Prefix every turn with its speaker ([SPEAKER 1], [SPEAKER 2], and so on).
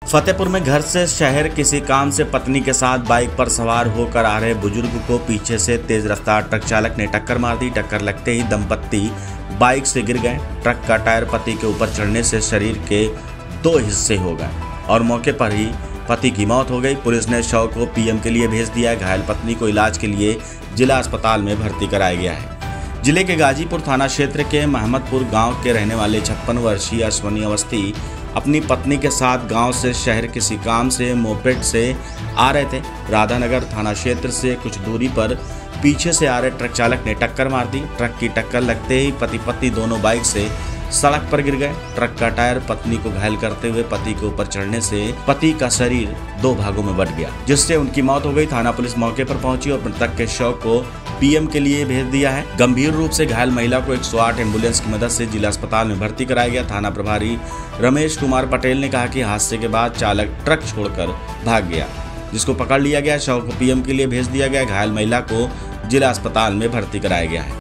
[SPEAKER 1] फतेहपुर में घर से शहर किसी काम से पत्नी के साथ बाइक पर सवार होकर आ रहे बुजुर्ग को पीछे से तेज रफ्तार ट्रक चालक ने टक्कर मार दी। टक्कर लगते ही दंपत्ति बाइक से गिर गए। ट्रक का टायर पति के ऊपर चढ़ने से शरीर के 2 हिस्से हो गए और मौके पर ही पति की मौत हो गई। पुलिस ने शव को पीएम के लिए भेज दिया है। घायल पत्नी को इलाज के लिए जिला अस्पताल में भर्ती कराया गया है। जिले के गाजीपुर थाना क्षेत्र के महमदपुर गांव के रहने वाले 56 वर्षीय अश्वनी अवस्थी अपनी पत्नी के साथ गांव से शहर किसी काम से मोपेड से आ रहे थे। राधानगर थाना क्षेत्र से कुछ दूरी पर पीछे से आ रहे ट्रक चालक ने टक्कर मार दी। ट्रक की टक्कर लगते ही पति पत्नी दोनों बाइक से सड़क पर गिर गए। ट्रक का टायर पत्नी को घायल करते हुए पति के ऊपर चढ़ने से पति का शरीर 2 भागों में बंट गया, जिससे उनकी मौत हो गई। थाना पुलिस मौके पर पहुंची और मृतक के शव को पीएम के लिए भेज दिया है। गंभीर रूप से घायल महिला को 108 एम्बुलेंस की मदद से जिला अस्पताल में भर्ती कराया गया। थाना प्रभारी रमेश कुमार पटेल ने कहा कि हादसे के बाद चालक ट्रक छोड़कर भाग गया, जिसको पकड़ लिया गया। शव को पीएम के लिए भेज दिया गया। घायल महिला को जिला अस्पताल में भर्ती कराया गया है।